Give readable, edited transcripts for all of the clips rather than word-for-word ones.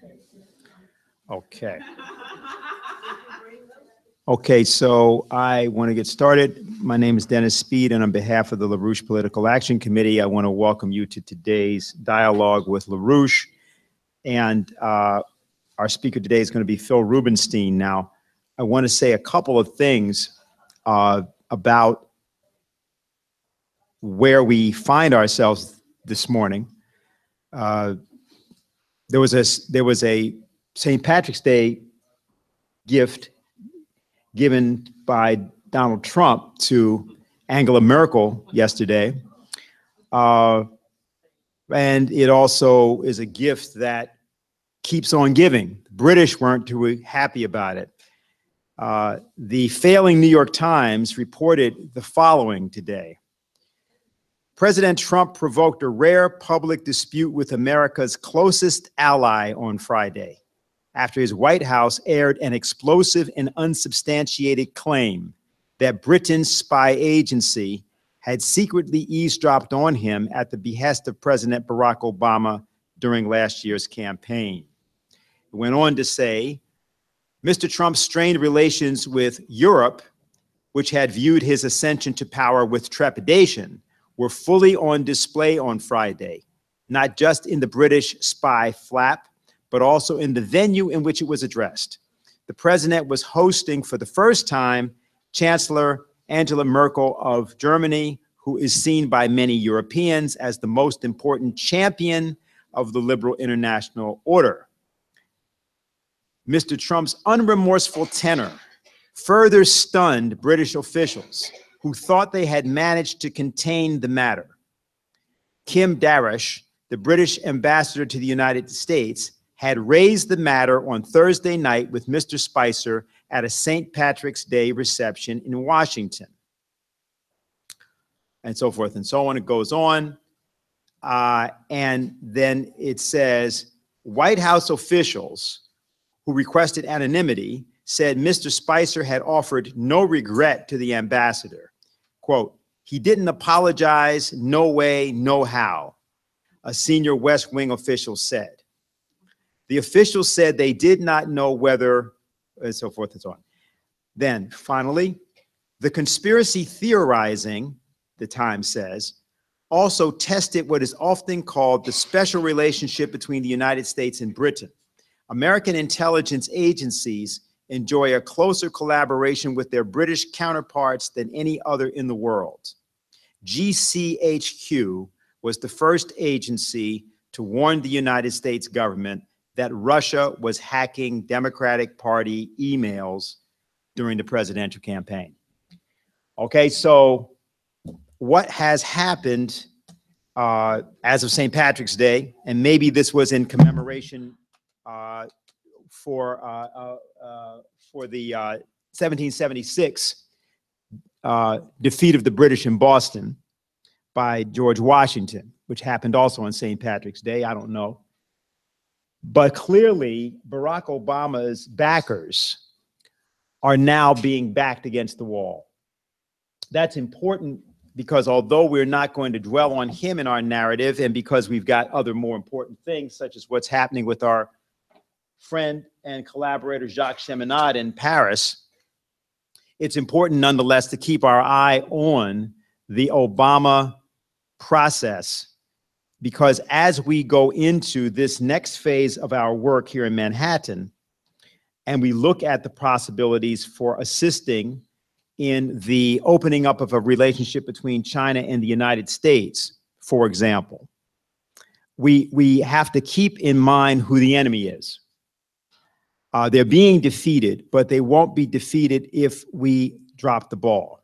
Okay. Okay, so I want to get started. My name is Dennis Speed, and on behalf of the LaRouche Political Action Committee, I want to welcome you to today's dialogue with LaRouche. And our speaker today is going to be Phil Rubenstein. Now, I want to say a couple of things about where we find ourselves this morning. There was a St. Patrick's Day gift given by Donald Trump to Angela Merkel yesterday. And it also is a gift that keeps on giving. The British weren't too happy about it. The failing New York Times reported the following today. President Trump provoked a rare public dispute with America's closest ally on Friday, after his White House aired an explosive and unsubstantiated claim that Britain's spy agency had secretly eavesdropped on him at the behest of President Barack Obama during last year's campaign. It went on to say, Mr. Trump's strained relations with Europe, which had viewed his ascension to power with trepidation, were fully on display on Friday, not just in the British spy flap, but also in the venue in which it was addressed. The president was hosting for the first time Chancellor Angela Merkel of Germany, who is seen by many Europeans as the most important champion of the liberal international order. Mr. Trump's unremorseful tenor further stunned British officials who thought they had managed to contain the matter. Kim Darroch, the British ambassador to the United States, had raised the matter on Thursday night with Mr. Spicer at a St. Patrick's Day reception in Washington. And so forth and so on. It goes on. And then it says, White House officials who requested anonymity said Mr. Spicer had offered no regret to the ambassador. Quote, he didn't apologize, no way, no how, a senior West Wing official said. The officials said they did not know whether, and so forth and so on. Then, finally, the conspiracy theorizing, the Times says, also tested what is often called the special relationship between the United States and Britain. American intelligence agencies enjoy a closer collaboration with their British counterparts than any other in the world. GCHQ was the first agency to warn the United States government that Russia was hacking Democratic Party emails during the presidential campaign. Okay, so what has happened as of St. Patrick's Day, and maybe this was in commemoration for the 1776 defeat of the British in Boston by George Washington, which happened also on St. Patrick's Day. I don't know. But clearly, Barack Obama's backers are now being backed against the wall. That's important because although we're not going to dwell on him in our narrative, and because we've got other more important things, such as what's happening with our friend and collaborator Jacques Cheminade in Paris, it's important nonetheless to keep our eye on the Obama process, because as we go into this next phase of our work here in Manhattan, and we look at the possibilities for assisting in the opening up of a relationship between China and the United States, for example, we have to keep in mind who the enemy is. They're being defeated, but they won't be defeated if we drop the ball.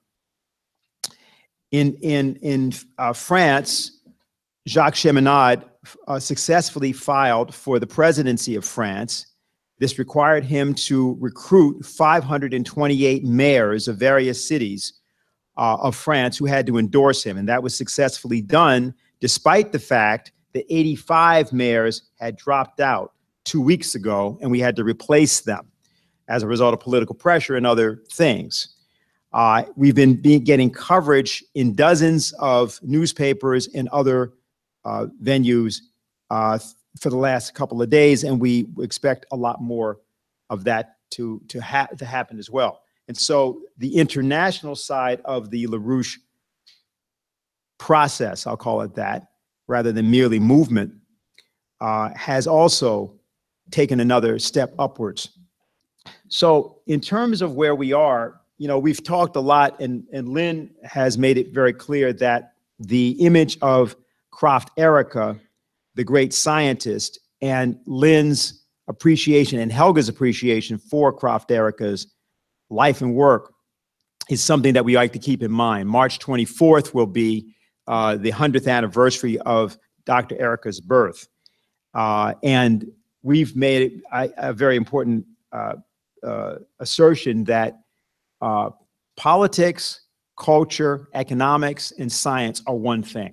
In France, Jacques Cheminade successfully filed for the presidency of France. This required him to recruit 528 mayors of various cities of France who had to endorse him, and that was successfully done despite the fact that 85 mayors had dropped out 2 weeks ago, and we had to replace them as a result of political pressure and other things. We've been getting coverage in dozens of newspapers and other venues for the last couple of days, and we expect a lot more of that to happen as well. And so the international side of the LaRouche process, I'll call it that, rather than merely movement, has also taken another step upwards. So in terms of where we are, you know, we've talked a lot, and Lynn has made it very clear that the image of Krafft Erika, the great scientist, and Lynn's appreciation and Helga's appreciation for Krafft Erika's life and work is something that we like to keep in mind. March 24th will be the 100th anniversary of Dr. Erika's birth. And we've made a very important assertion that politics, culture, economics, and science are one thing.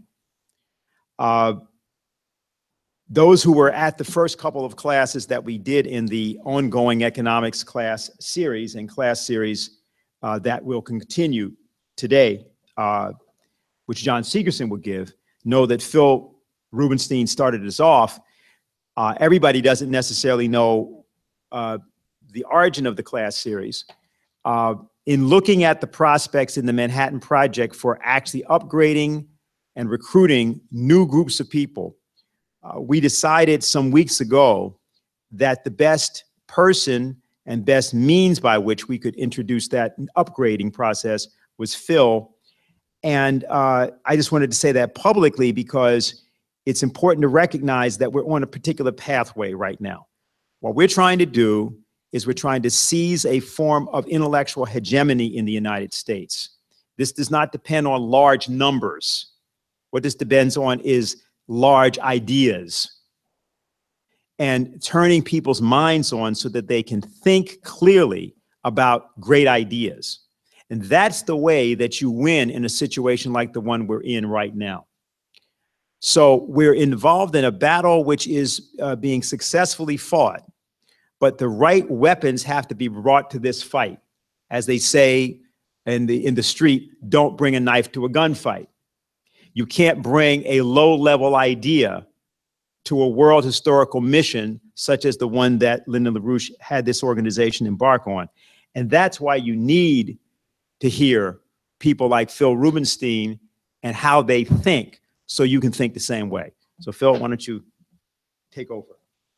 Those who were at the first couple of classes that we did in the ongoing economics class series that will continue today, which John Segerson will give, know that Phil Rubenstein started us off. Everybody doesn't necessarily know the origin of the class series. In looking at the prospects in the Manhattan Project for actually upgrading and recruiting new groups of people, we decided some weeks ago that the best person and best means by which we could introduce that upgrading process was Phil. And I just wanted to say that publicly because it's important to recognize that we're on a particular pathway right now. What we're trying to do is we're trying to seize a form of intellectual hegemony in the United States. This does not depend on large numbers. What this depends on is large ideas and turning people's minds on so that they can think clearly about great ideas. And that's the way that you win in a situation like the one we're in right now. So we're involved in a battle which is being successfully fought, but the right weapons have to be brought to this fight. As they say in the street, don't bring a knife to a gunfight. You can't bring a low-level idea to a world historical mission such as the one that Lyndon LaRouche had this organization embark on. And that's why you need to hear people like Phil Rubenstein and how they think so you can think the same way. So Phil, why don't you take over?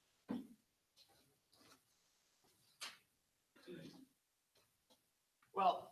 Well,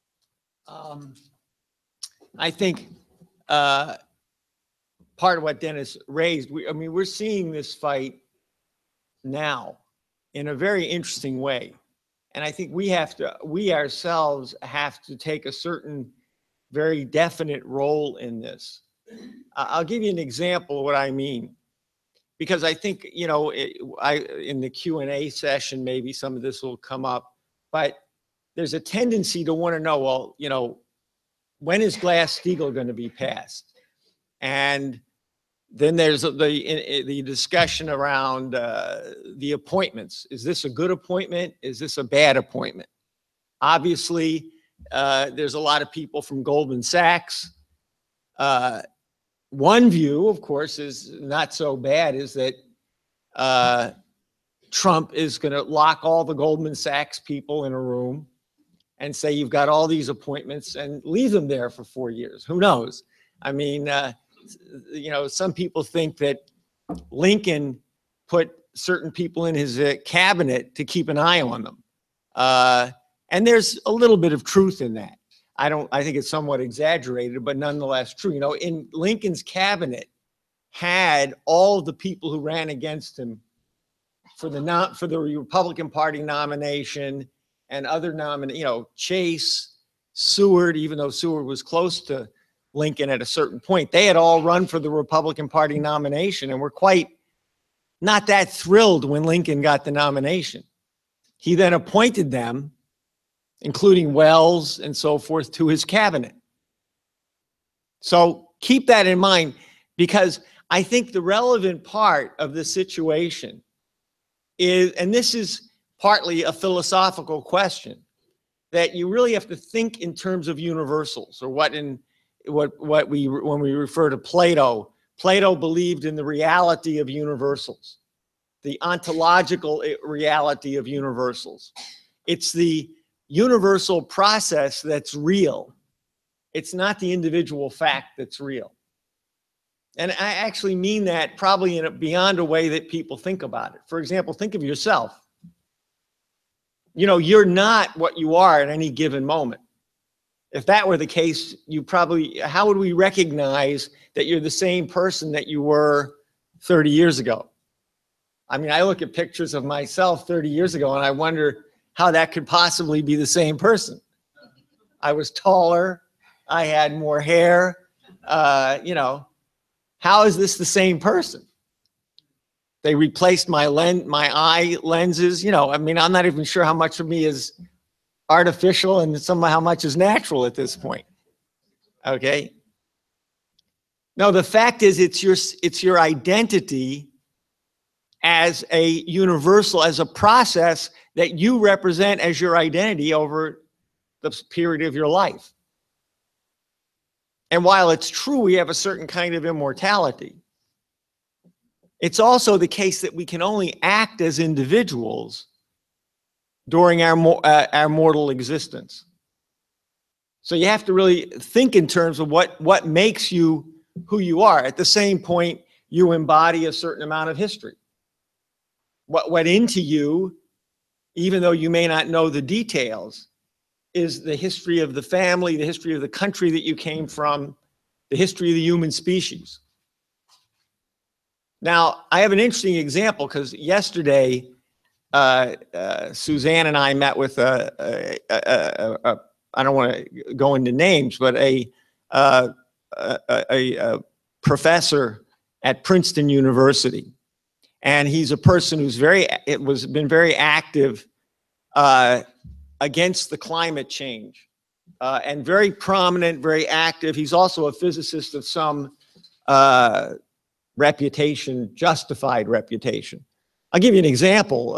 I think part of what Dennis raised, I mean, we're seeing this fight now in a very interesting way. And I think we ourselves have to take a certain very definite role in this. I'll give you an example of what I mean, because I think, you know, in the Q&A session, maybe some of this will come up, but there's a tendency to want to know, well, you know, when is Glass-Steagall going to be passed? And then there's the discussion around the appointments. Is this a good appointment? Is this a bad appointment? Obviously, there's a lot of people from Goldman Sachs. One view, of course, is not so bad, is that Trump is going to lock all the Goldman Sachs people in a room and say, you've got all these appointments, and leave them there for 4 years. Who knows? I mean, you know, some people think that Lincoln put certain people in his cabinet to keep an eye on them. And there's a little bit of truth in that. I think it's somewhat exaggerated, but nonetheless true. You know, in Lincoln's cabinet had all the people who ran against him for the Republican Party nomination and other you know, Chase, Seward, even though Seward was close to Lincoln at a certain point, they had all run for the Republican Party nomination and were quite not that thrilled when Lincoln got the nomination. He then appointed them, including Wells and so forth, to his cabinet. So keep that in mind, because I think the relevant part of the situation is, and this is partly a philosophical question, that you really have to think in terms of universals, or when we refer to Plato, Plato believed in the reality of universals, the ontological reality of universals. It's the universal process that's real. It's not the individual fact that's real. And I actually mean that probably beyond a way that people think about it. For example, think of yourself. You know, you're not what you are at any given moment. If that were the case, how would we recognize that you're the same person that you were 30 years ago? I mean, I look at pictures of myself 30 years ago and I wonder how that could possibly be the same person. I was taller, I had more hair, you know, how is this the same person? They replaced my eye lenses, you know, I mean, I'm not even sure how much of me is artificial and how much is natural at this point. Okay. No, the fact is it's your identity as a universal, as a process that you represent as your identity over the period of your life. And while it's true we have a certain kind of immortality, it's also the case that we can only act as individuals during our mortal existence. So you have to really think in terms of what makes you who you are. At the same point, you embody a certain amount of history. What went into you, even though you may not know the details, is the history of the family, the history of the country that you came from, the history of the human species. Now, I have an interesting example because yesterday, Suzanne and I met with I don't want to go into names, but a professor at Princeton University. And he's a person who's been very active against the climate change and very prominent, very active. He's also a physicist of some reputation, justified reputation. I'll give you an example.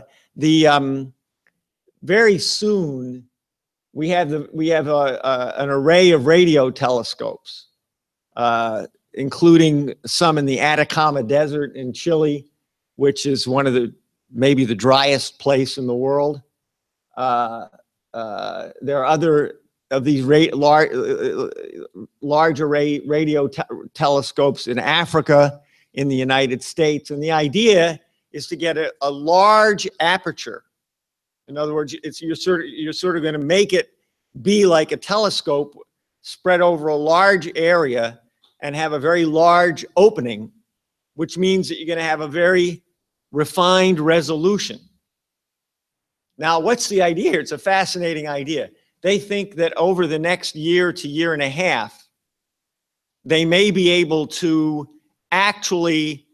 Very soon we have an array of radio telescopes, including some in the Atacama Desert in Chile, which is one of maybe the driest place in the world. There are other of these large array radio telescopes in Africa, in the United States, and the idea is to get a large aperture. In other words, you're sort of going to make it be like a telescope spread over a large area and have a very large opening, which means that you're going to have a very refined resolution. Now, what's the idea here? It's a fascinating idea. They think that over the next year to year and a half, they may be able to actually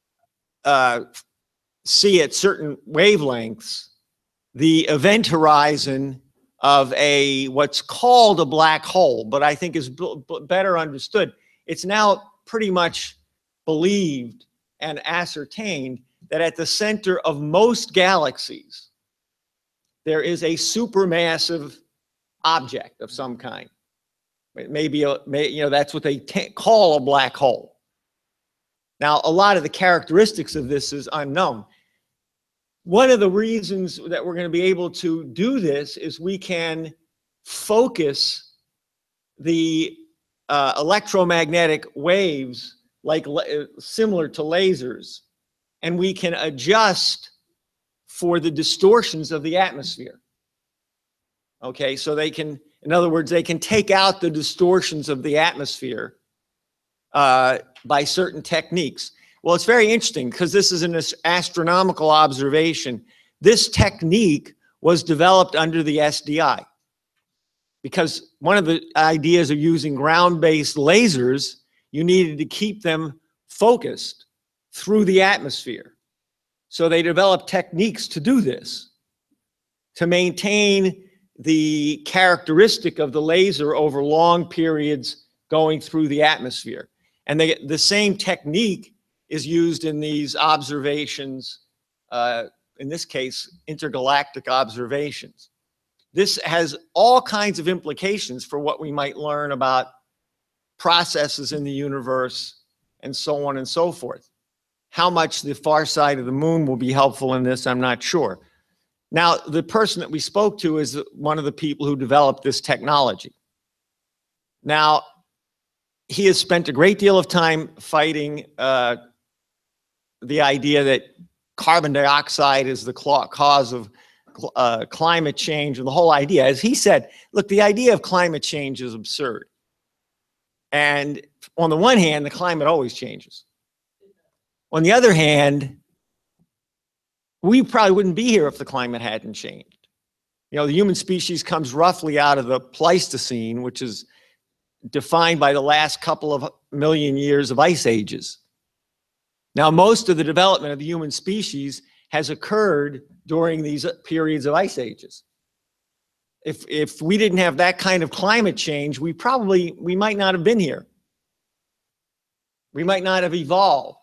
see at certain wavelengths the event horizon of what's called a black hole, but I think is better understood. It's now pretty much believed and ascertained that at the center of most galaxies, there is a supermassive object of some kind. It may be, that's what they call a black hole. Now, a lot of the characteristics of this is unknown. One of the reasons that we're going to be able to do this is we can focus the electromagnetic waves similar to lasers, and we can adjust for the distortions of the atmosphere. Okay, so they can, in other words, they can take out the distortions of the atmosphere by certain techniques. Well, it's very interesting because this is an astronomical observation. This technique was developed under the SDI because one of the ideas of using ground-based lasers, you needed to keep them focused through the atmosphere. So they developed techniques to do this, to maintain the characteristic of the laser over long periods going through the atmosphere. And the same technique is used in these observations, in this case, intergalactic observations. This has all kinds of implications for what we might learn about processes in the universe and so on and so forth. How much the far side of the moon will be helpful in this, I'm not sure. Now, the person that we spoke to is one of the people who developed this technology. Now, he has spent a great deal of time fighting the idea that carbon dioxide is the cause of climate change, and the whole idea. As he said, look, the idea of climate change is absurd. And on the one hand, the climate always changes. On the other hand, we probably wouldn't be here if the climate hadn't changed. You know, the human species comes roughly out of the Pleistocene, which is defined by the last couple of million years of ice ages. Now, most of the development of the human species has occurred during these periods of ice ages. If we didn't have that kind of climate change, we might not have been here. We might not have evolved.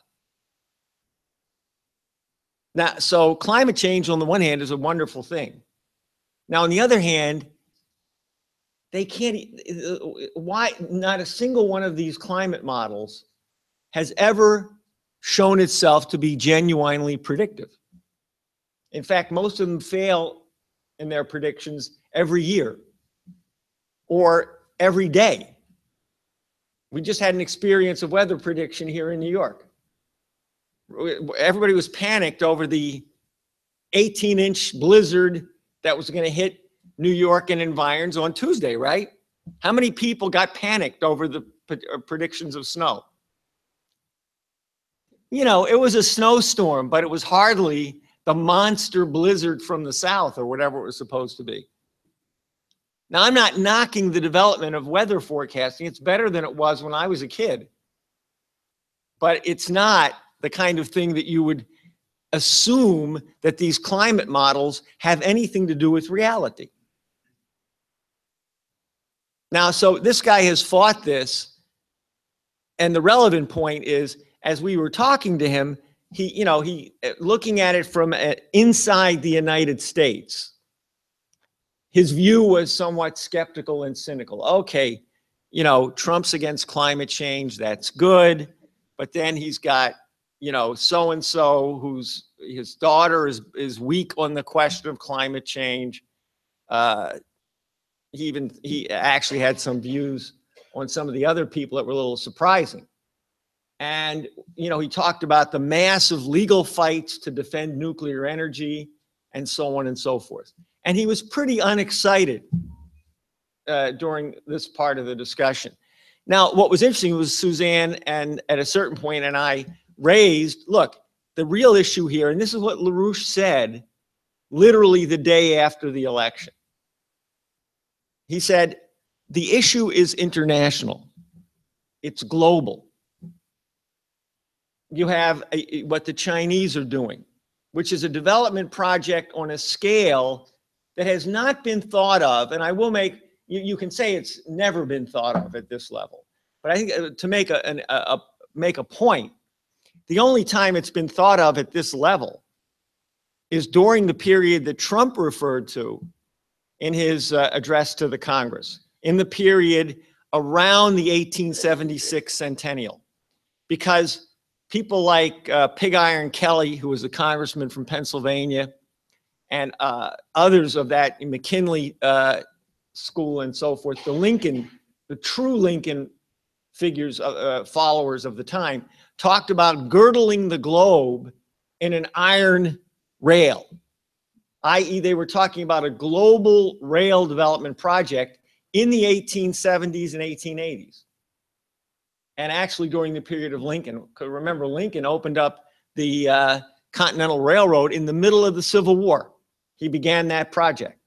Now, so climate change on the one hand is a wonderful thing. Now, on the other hand, they can't, why not a single one of these climate models has ever shown itself to be genuinely predictive. In fact, most of them fail in their predictions every year or every day. We just had an experience of weather prediction here in New York. Everybody was panicked over the 18-inch blizzard that was going to hit New York and environs on Tuesday, right? How many people got panicked over the predictions of snow? You know, it was a snowstorm, but it was hardly the monster blizzard from the south or whatever it was supposed to be. Now, I'm not knocking the development of weather forecasting. It's better than it was when I was a kid. But it's not the kind of thing that you would assume that these climate models have anything to do with reality. Now, so this guy has fought this, and the relevant point is, as we were talking to him, he looking at it from inside the United States, his view was somewhat skeptical and cynical. Okay, you know, Trump's against climate change, that's good, but then he's got, you know, so-and-so whose his daughter is weak on the question of climate change. He actually had some views on some of the other people that were a little surprising. And, you know, he talked about the massive legal fights to defend nuclear energy and so on and so forth. And he was pretty unexcited during this part of the discussion. Now, what was interesting was Suzanne and at a certain point and I raised, look, the real issue here, and this is what LaRouche said literally the day after the election. He said, the issue is international. It's global. You have what the Chinese are doing, which is a development project on a scale that has not been thought of. And I will make, you can say it's never been thought of at this level. But I think to make a point, the only time it's been thought of at this level is during the period that Trump referred to in his address to the Congress, in the period around the 1876 centennial. Because people like Pig Iron Kelly, who was a congressman from Pennsylvania, and others of that McKinley school and so forth, the true Lincoln figures, followers of the time, talked about girdling the globe in an iron rail, i.e. they were talking about a global rail development project in the 1870s and 1880s. And actually during the period of Lincoln, remember Lincoln opened up the Continental Railroad in the middle of the Civil War. He began that project.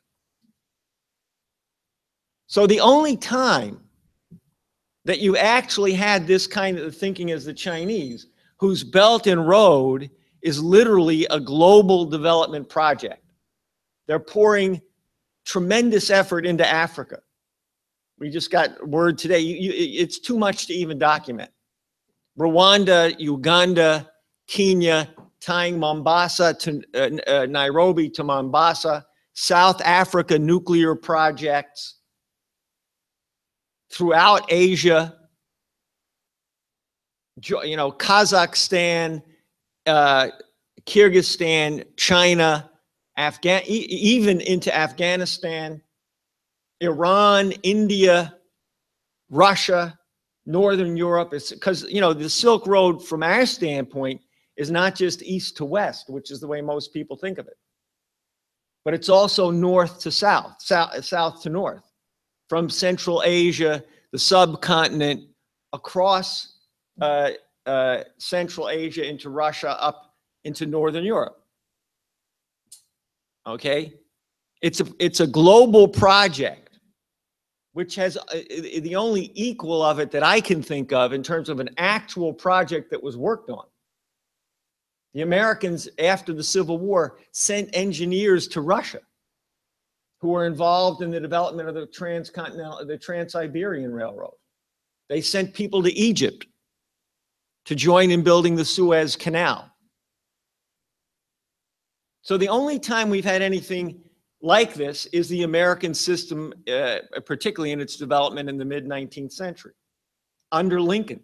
So the only time that you actually had this kind of thinking as the Chinese, whose Belt and Road is literally a global development project. They're pouring tremendous effort into Africa. We just got word today, it's too much to even document. Rwanda, Uganda, Kenya, tying Mombasa to Nairobi to Mombasa, South Africa nuclear projects, throughout Asia, Kazakhstan, Kyrgyzstan, China, even into Afghanistan, Iran, India, Russia, Northern Europe. It's because, the Silk Road from our standpoint is not just east to west, which is the way most people think of it, but it's also north to south, south to north, from Central Asia, the subcontinent, across Central Asia into Russia, up into Northern Europe. Okay? It's a global project, which has the only equal of it that I can think of in terms of an actual project that was worked on. The Americans, after the Civil War, sent engineers to Russia who were involved in the development of the Trans-Siberian Railroad. They sent people to Egypt to join in building the Suez Canal. So the only time we've had anything like this is the American system, particularly in its development in the mid-19th century, under Lincoln.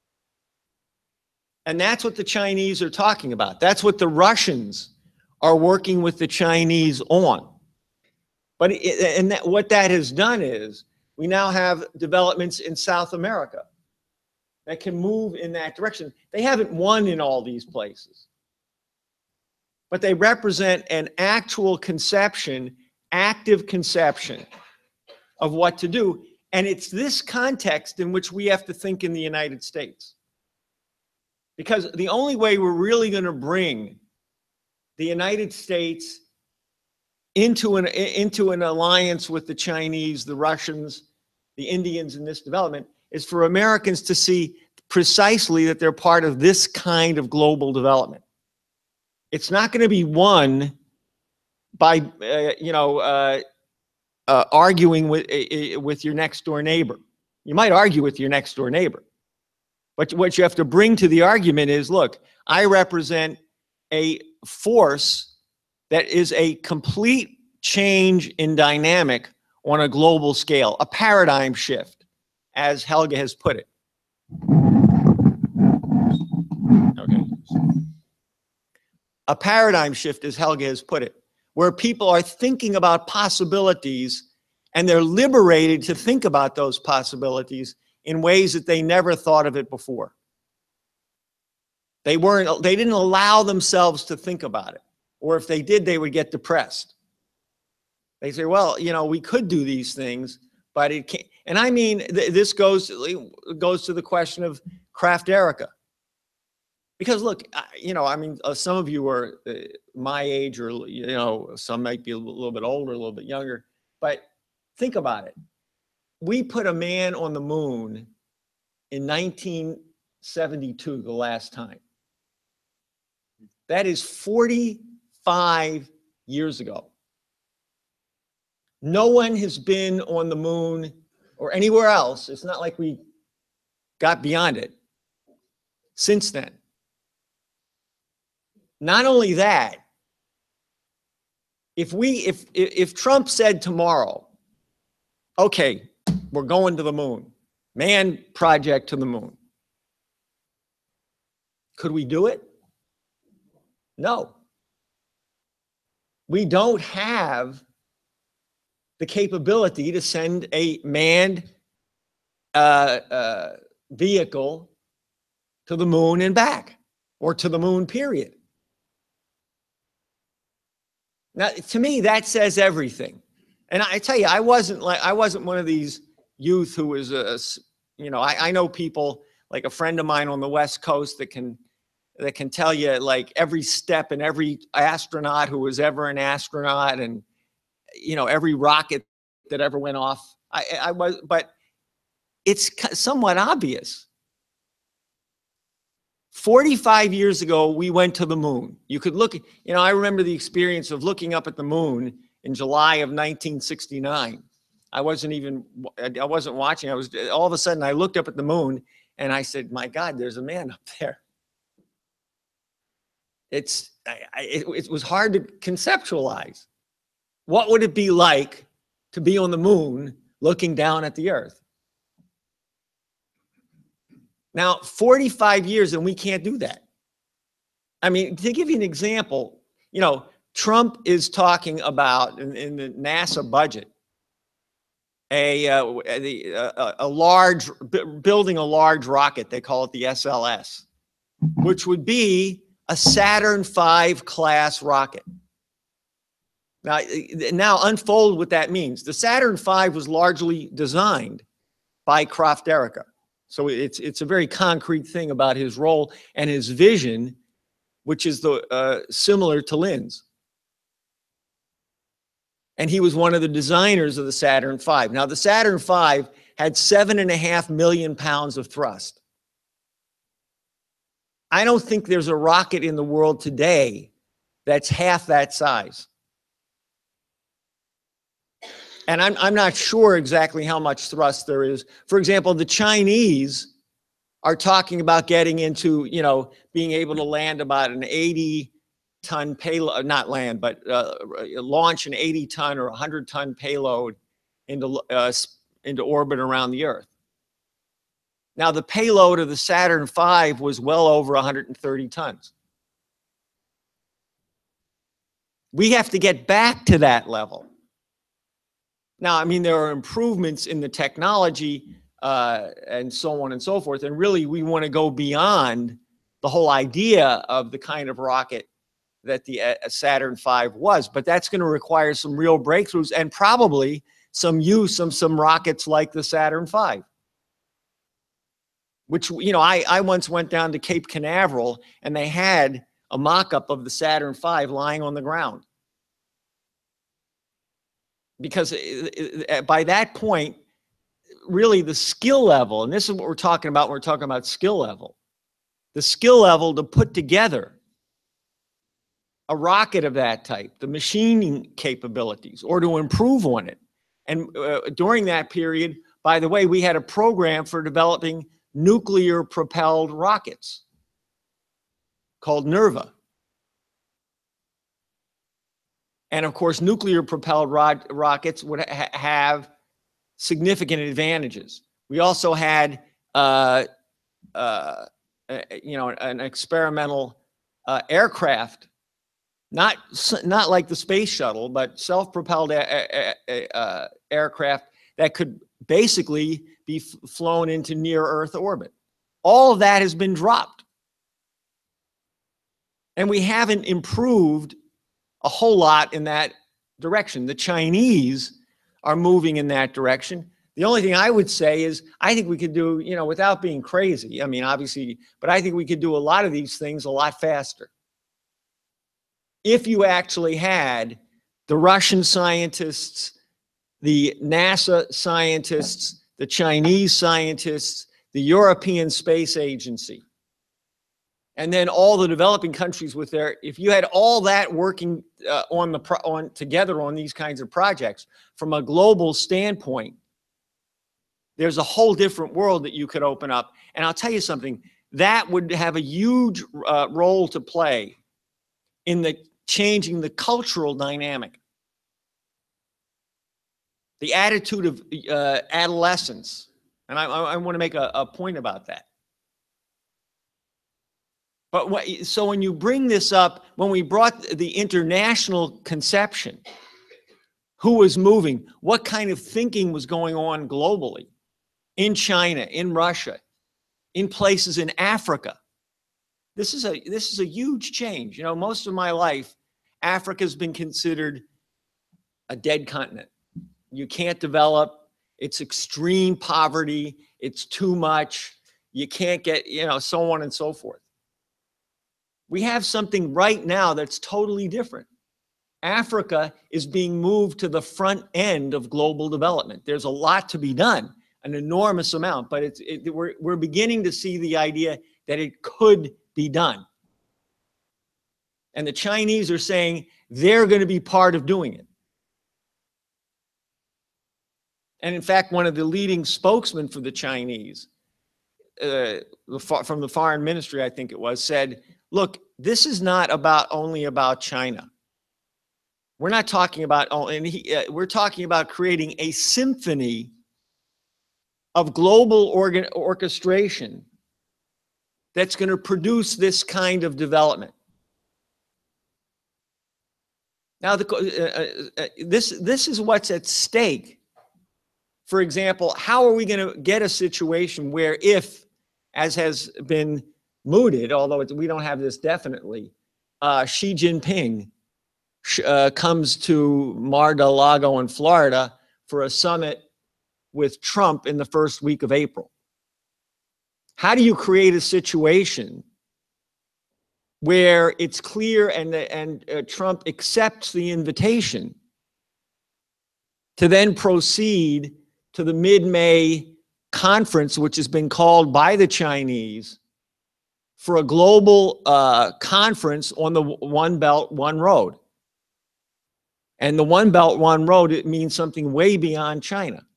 And that's what the Chinese are talking about. That's what the Russians are working with the Chinese on. But what that has done is we now have developments in South America that can move in that direction. They haven't won in all these places, but they represent an actual conception, active conception of what to do. And it's this context in which we have to think in the United States. Because the only way we're really going to bring the United States into an alliance with the Chinese, the Russians, the Indians in this development is for Americans to see precisely that they're part of this kind of global development. It's not going to be won by, arguing with your next door neighbor. You might argue with your next door neighbor. But what you have to bring to the argument is, look, I represent a force that is a complete change in dynamic on a global scale, a paradigm shift, as Helge has put it. Okay. A paradigm shift, as Helge has put it, where people are thinking about possibilities and they're liberated to think about those possibilities in ways that they never thought of it before. They didn't allow themselves to think about it. Or if they did, they would get depressed. They say, well, we could do these things, but it can't. And I mean, this goes to the question of Kraft Erica. Because look, some of you are my age, or, some might be a little bit older, a little bit younger, but think about it. We put a man on the moon in 1972, the last time. That is 45 years ago. No one has been on the moon or anywhere else. It's not like we got beyond it since then. Not only that, if Trump said tomorrow, okay, we're going to the moon, manned project to the moon, could we do it? No. We don't have the capability to send a manned vehicle to the moon and back, or to the moon, period. Now, to me, that says everything. And I tell you, I wasn't one of these youth who was, I know people, like a friend of mine on the West Coast that can tell you like every step and every astronaut who was ever an astronaut, and every rocket that ever went off. But it's somewhat obvious. 45 years ago, we went to the moon. You could look, I remember the experience of looking up at the moon in July of 1969. I wasn't watching. All of a sudden I looked up at the moon and I said, my God, there's a man up there. It was hard to conceptualize. What would it be like to be on the moon looking down at the earth? Now, 45 years and we can't do that. I mean, to give you an example, you know, Trump is talking about in the NASA budget, building a large rocket. They call it the SLS, which would be a Saturn V class rocket. Now unfold what that means. The Saturn V was largely designed by Kraft Derricka. So it's a very concrete thing about his role and his vision, which is similar to Lynn's. And he was one of the designers of the Saturn V. Now, the Saturn V had 7.5 million pounds of thrust. I don't think there's a rocket in the world today that's half that size. And I'm not sure exactly how much thrust there is. For example, the Chinese are talking about getting into, you know, being able to land about an 80-ton payload, not land, but launch an 80-ton or 100-ton payload into orbit around the Earth. Now, the payload of the Saturn V was well over 130 tons. We have to get back to that level. Now, I mean, there are improvements in the technology and so on and so forth. And really, we want to go beyond the whole idea of the kind of rocket that the Saturn V was. But that's going to require some real breakthroughs and probably some use of some rockets like the Saturn V. Which, you know, I once went down to Cape Canaveral and they had a mock-up of the Saturn V lying on the ground. Because by that point, really the skill level, and this is what we're talking about when we're talking about skill level, the skill level to put together a rocket of that type, the machining capabilities, or to improve on it. And during that period, by the way, we had a program for developing nuclear-propelled rockets called NERVA. And of course, nuclear-propelled rockets would have significant advantages. We also had, you know, an experimental aircraft, not like the space shuttle, but self-propelled aircraft that could basically be flown into near-Earth orbit. All of that has been dropped. And we haven't improved a whole lot in that direction. The Chinese are moving in that direction. The only thing I would say is I think we could do, you know, without being crazy, I mean, obviously, but I think we could do a lot of these things a lot faster. If you actually had the Russian scientists, the NASA scientists, the Chinese scientists, the European Space Agency, and then all the developing countries with their, if you had all that working together on these kinds of projects from a global standpoint, there's a whole different world that you could open up. And I'll tell you something, that would have a huge role to play in the changing the cultural dynamic. The attitude of adolescence. And I want to make a point about that. But so when you bring this up, when we brought the international conception, who was moving, what kind of thinking was going on globally, in China, in Russia, in places in Africa. This is a huge change. You know, most of my life, Africa's been considered a dead continent. You can't develop. It's extreme poverty. It's too much. You can't get, you know, so on and so forth. We have something right now that's totally different. Africa is being moved to the front end of global development. There's a lot to be done, an enormous amount, but we're beginning to see the idea that it could be done. And the Chinese are saying they're going to be part of doing it. And in fact, one of the leading spokesmen for the Chinese, from the foreign ministry, I think it was, said, look, this is not only about China. We're not talking about, we're talking about creating a symphony of global orchestration that's going to produce this kind of development. Now, this is what's at stake. For example, how are we going to get a situation where if, as has been mooted, although we don't have this definitely, Xi Jinping comes to Mar-a-Lago in Florida for a summit with Trump in the first week of April? How do you create a situation where it's clear and Trump accepts the invitation to then proceed to the mid-May conference, which has been called by the Chinese for a global conference on the One Belt, One Road? And the One Belt, One Road, it means something way beyond China.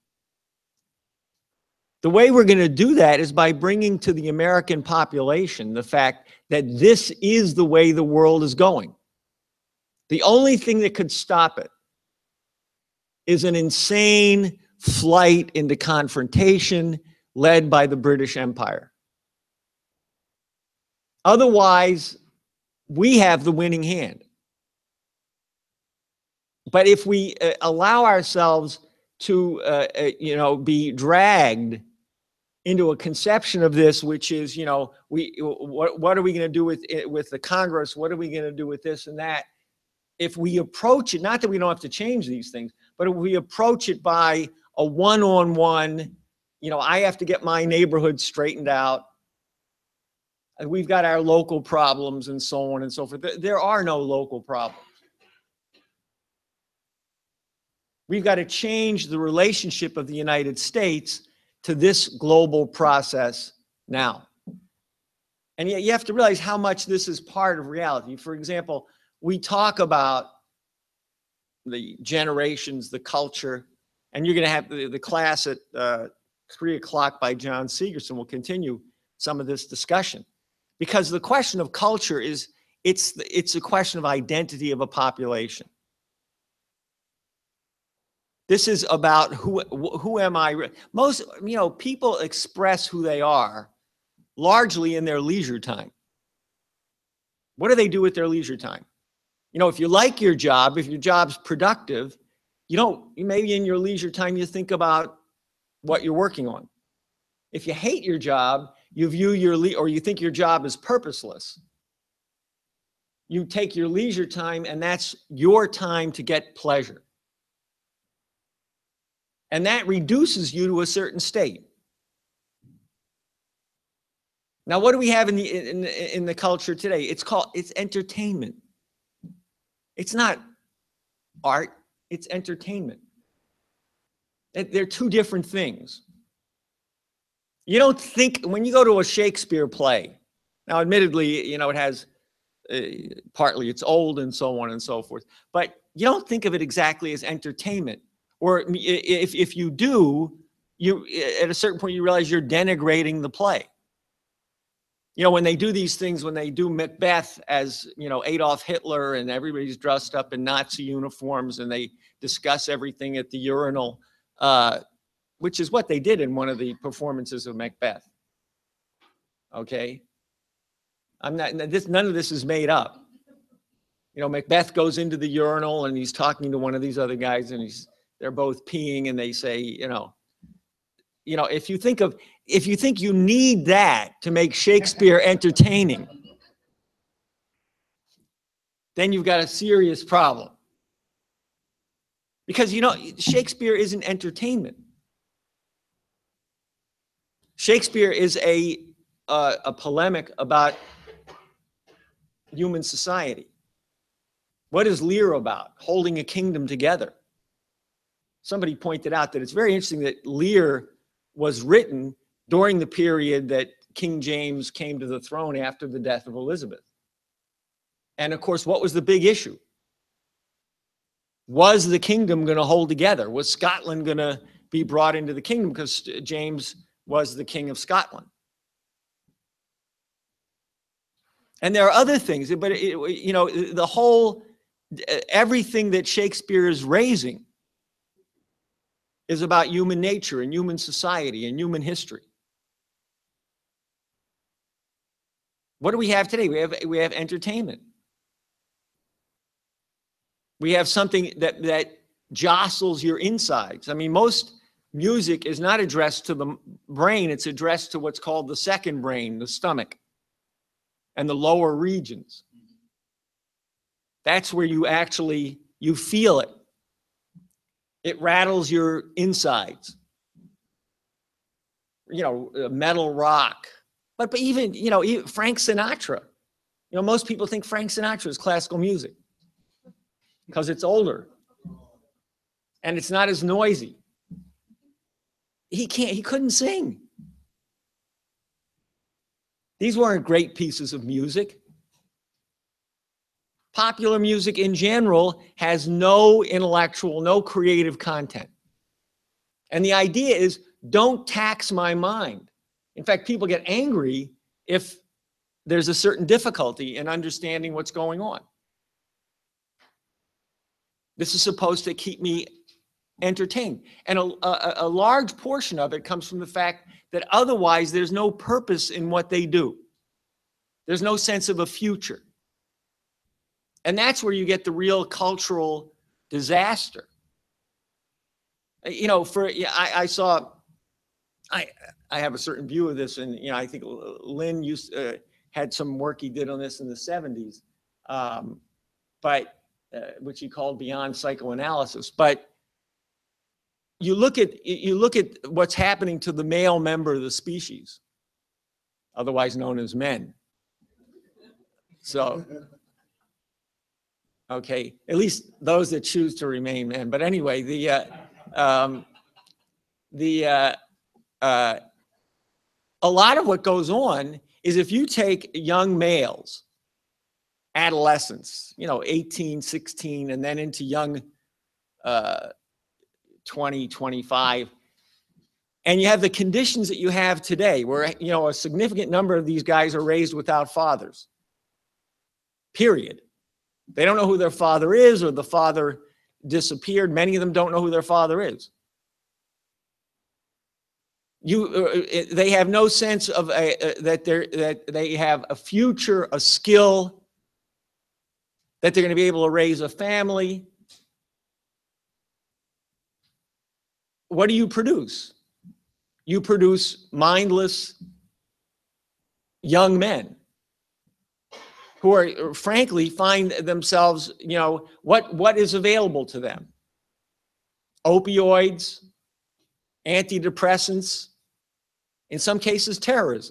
The way we're going to do that is by bringing to the American population the fact that this is the way the world is going. The only thing that could stop it is an insane flight into confrontation led by the British Empire. Otherwise, we have the winning hand. But if we allow ourselves to, be dragged into a conception of this, which is, what are we going to do with the Congress? What are we going to do with this and that? If we approach it, not that we don't have to change these things, but if we approach it by a one-on-one, I have to get my neighborhood straightened out. We've got our local problems and so on and so forth. There are no local problems. We've got to change the relationship of the United States to this global process now. And yet you have to realize how much this is part of reality. For example, we talk about the generations, the culture, and you're going to have the class at 3 o'clock by John Segerson will continue some of this discussion. Because the question of culture is, it's a question of identity of a population. This is about who am I? Most, people express who they are largely in their leisure time. What do they do with their leisure time? If you like your job, if your job's productive, maybe in your leisure time, you think about what you're working on. If you hate your job, you view or you think your job is purposeless. You take your leisure time and that's your time to get pleasure. And that reduces you to a certain state. Now, what do we have in the culture today? It's entertainment. It's not art, it's entertainment. They're two different things. You don't think, when you go to a Shakespeare play, now admittedly, it has, partly it's old and so on and so forth, but you don't think of it exactly as entertainment. Or if you do, at a certain point you realize you're denigrating the play. When they do these things, when they do Macbeth as, Adolf Hitler and everybody's dressed up in Nazi uniforms and they discuss everything at the urinal, which is what they did in one of the performances of Macbeth. Okay? None of this is made up. Macbeth goes into the urinal and he's talking to one of these other guys and they're both peeing and they say, if you think you need that to make Shakespeare entertaining, then you've got a serious problem. Because, Shakespeare isn't entertainment. Shakespeare is a polemic about human society. What is Lear about? Holding a kingdom together. Somebody pointed out that it's very interesting that Lear was written during the period that King James came to the throne after the death of Elizabeth. And of course, what was the big issue? Was the kingdom going to hold together? Was Scotland going to be brought into the kingdom? Because James was the king of Scotland. And there are other things, but everything that Shakespeare is raising is about human nature and human society and human history. What do we have today? We have entertainment. We have something that jostles your insides. I mean, most music is not addressed to the brain. It's addressed to what's called the second brain, the stomach, and the lower regions. That's where you feel it. It rattles your insides. You know, metal rock. But even, you know, even Frank Sinatra. You know, most people think Frank Sinatra is classical music because it's older and it's not as noisy. He couldn't sing. These weren't great pieces of music. Popular music in general has no intellectual, no creative content. And the idea is, don't tax my mind. In fact, people get angry if there's a certain difficulty in understanding what's going on. This is supposed to keep me entertained. And a large portion of it comes from the fact that otherwise there's no purpose in what they do. There's no sense of a future. And that's where you get the real cultural disaster. You know, I have a certain view of this, and you know, I think Lynn had some work he did on this in the 70s, which he called Beyond Psychoanalysis. But you look at what's happening to the male member of the species, otherwise known as men. So, okay, at least those that choose to remain men. But anyway, a lot of what goes on is if you take young males, adolescents, you know, 18, 16, and then into young 20, 25, and you have the conditions that you have today where, you know, a significant number of these guys are raised without fathers, period. They don't know who their father is, or the father disappeared. Many of them don't know who their father is. They have no sense of that they have a future, a skill, that they're going to be able to raise a family. What do you produce? You produce mindless young men who are, frankly, find themselves, you know, what is available to them? Opioids, antidepressants, in some cases terrorism,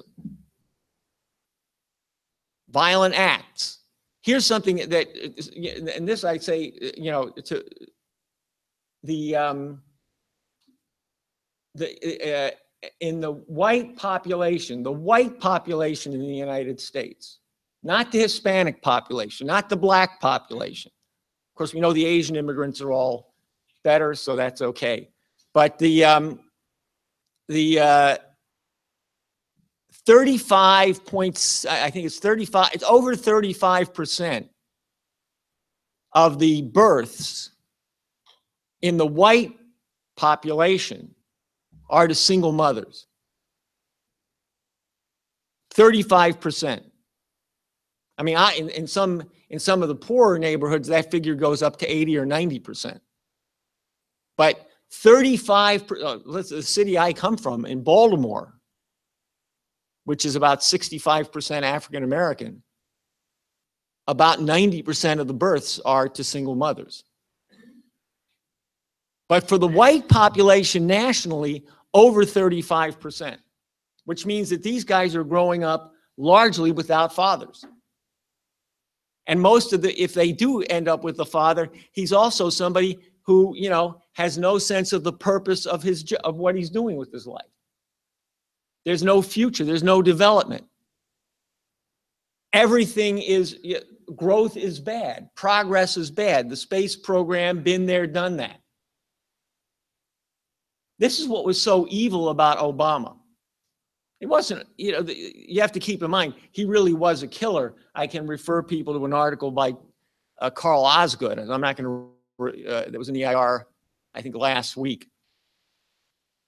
violent acts. Here's something that, and this I say, you know, to in the white population in the United States, not the Hispanic population, not the black population. Of course, we know the Asian immigrants are all better, so that's okay. But the 35 points, I think it's 35, it's over 35% of the births in the white population are to single mothers. 35%. I mean, in some of the poorer neighborhoods, that figure goes up to 80 or 90%. But 35%, the city I come from, in Baltimore, which is about 65% African American, about 90% of the births are to single mothers. But for the white population nationally, over 35%, which means that these guys are growing up largely without fathers. And most of if they do end up with a father, he's also somebody who, you know, has no sense of the purpose of what he's doing with his life. There's no future, there's no development. Everything is, growth is bad, progress is bad. The space program, been there, done that. This is what was so evil about Obama. It wasn't, you know, you have to keep in mind, he really was a killer. I can refer people to an article by Carl Osgood, and I'm not going to, that was in the EIR, I think last week.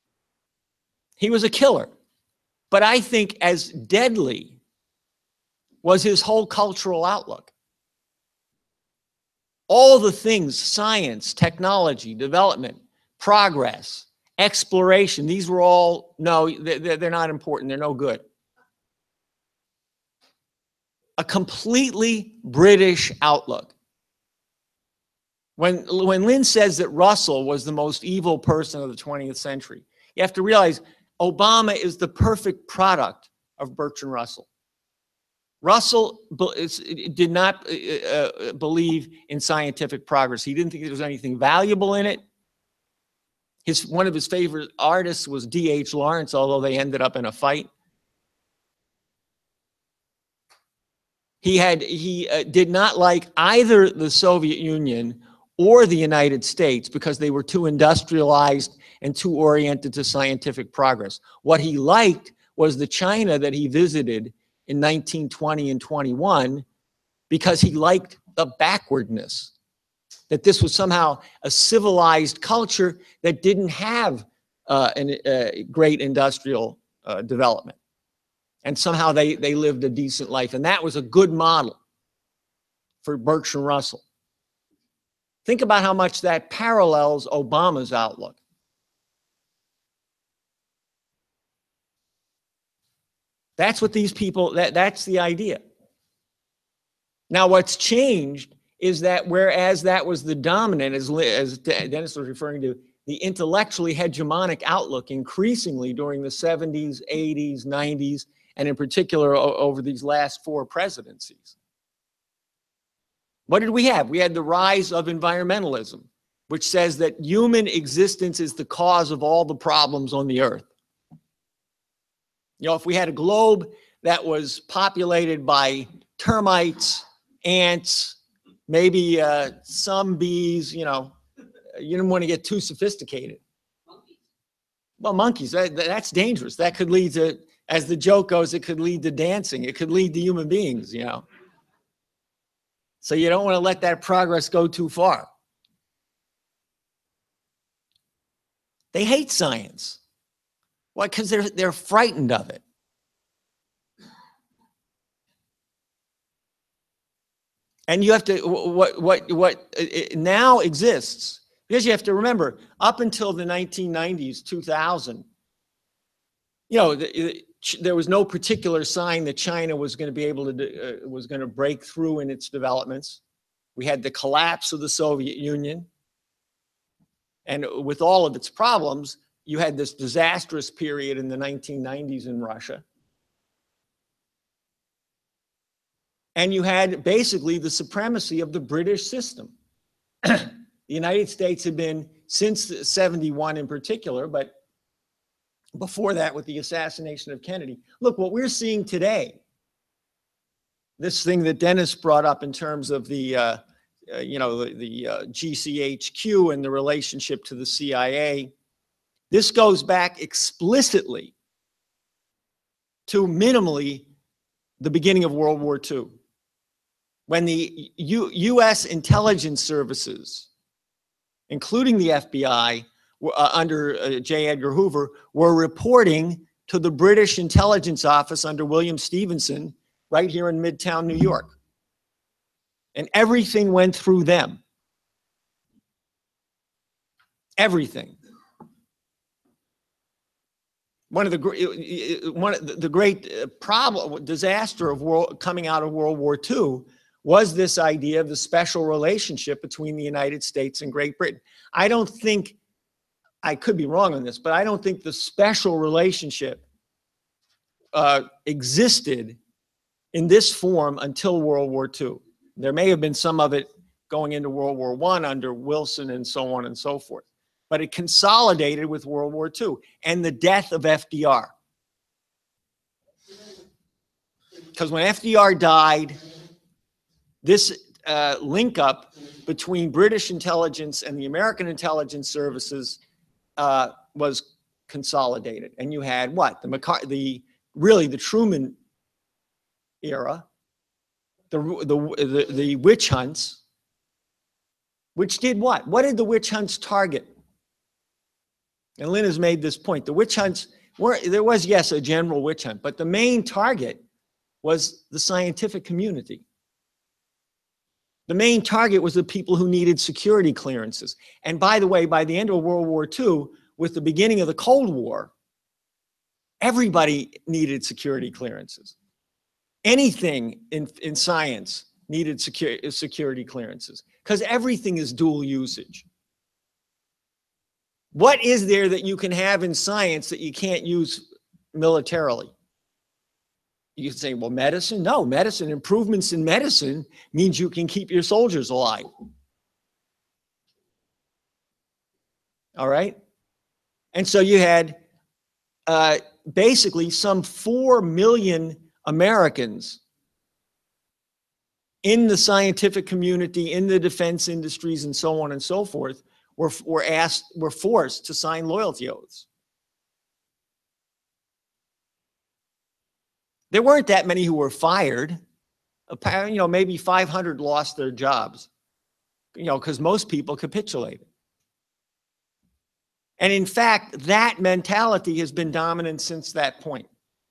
He was a killer. But I think as deadly was his whole cultural outlook. All the things, science, technology, development, progress, exploration, these were all, no, they're not important, they're no good. A completely British outlook. When Lynn says that Russell was the most evil person of the 20th century, you have to realize Obama is the perfect product of Bertrand Russell. Russell did not believe in scientific progress. He didn't think there was anything valuable in it. One of his favorite artists was D.H. Lawrence, although they ended up in a fight. He did not like either the Soviet Union or the United States because they were too industrialized and too oriented to scientific progress. What he liked was the China that he visited in 1920 and 21 because he liked the backwardness, that this was somehow a civilized culture that didn't have a great industrial development. And somehow they lived a decent life. And that was a good model for Bertrand Russell. Think about how much that parallels Obama's outlook. That's what these people, that's the idea. Now what's changed is that whereas that was the dominant, as Dennis was referring to, the intellectually hegemonic outlook increasingly during the 70s, 80s, 90s, and in particular over these last 4 presidencies. What did we have? We had the rise of environmentalism, which says that human existence is the cause of all the problems on the earth. You know, if we had a globe that was populated by termites, ants, maybe some bees, you know, you didn't want to get too sophisticated. Monkeys. Well, monkeys, that's dangerous. That could lead to, as the joke goes, it could lead to dancing. It could lead to human beings, you know. So you don't want to let that progress go too far. They hate science. Why? Because they're frightened of it. And you have to, what now exists, because you have to remember, up until the 1990s, 2000, you know, there was no particular sign that China was going to be able to, was going to break through in its developments. We had the collapse of the Soviet Union. And with all of its problems, you had this disastrous period in the 1990s in Russia. And you had basically the supremacy of the British system. The United States had been, since 71 in particular, but before that with the assassination of Kennedy. Look, what we're seeing today, this thing that Dennis brought up in terms of the, you know, the GCHQ and the relationship to the CIA, this goes back explicitly to minimally the beginning of World War II, when the U.S. intelligence services, including the FBI, under J. Edgar Hoover, were reporting to the British intelligence office under William Stevenson right here in Midtown, New York. And everything went through them. Everything. One of the great disaster of coming out of World War II was this idea of the special relationship between the United States and Great Britain. I don't think, I could be wrong on this, but I don't think the special relationship existed in this form until World War II. There may have been some of it going into World War I under Wilson and so on and so forth. But it consolidated with World War II and the death of FDR. Because when FDR died, this link up between British intelligence and the American intelligence services was consolidated. And you had what? Really the Truman era, the witch hunts, which did what? What did the witch hunts target? And Lynn has made this point. The witch hunts were, there was, yes, a general witch hunt, but the main target was the scientific community. The main target was the people who needed security clearances. And by the way, by the end of World War II, with the beginning of the Cold War, everybody needed security clearances. Anything in science needed security clearances because everything is dual usage. What is there that you can have in science that you can't use militarily? You can say, well, medicine? No, medicine, improvements in medicine means you can keep your soldiers alive. All right? And so you had basically some 4 million Americans in the scientific community, in the defense industries, and so on and so forth, were forced to sign loyalty oaths. There weren't that many who were fired. You know, maybe 500 lost their jobs, you know, because most people capitulated. And in fact, that mentality has been dominant since that point.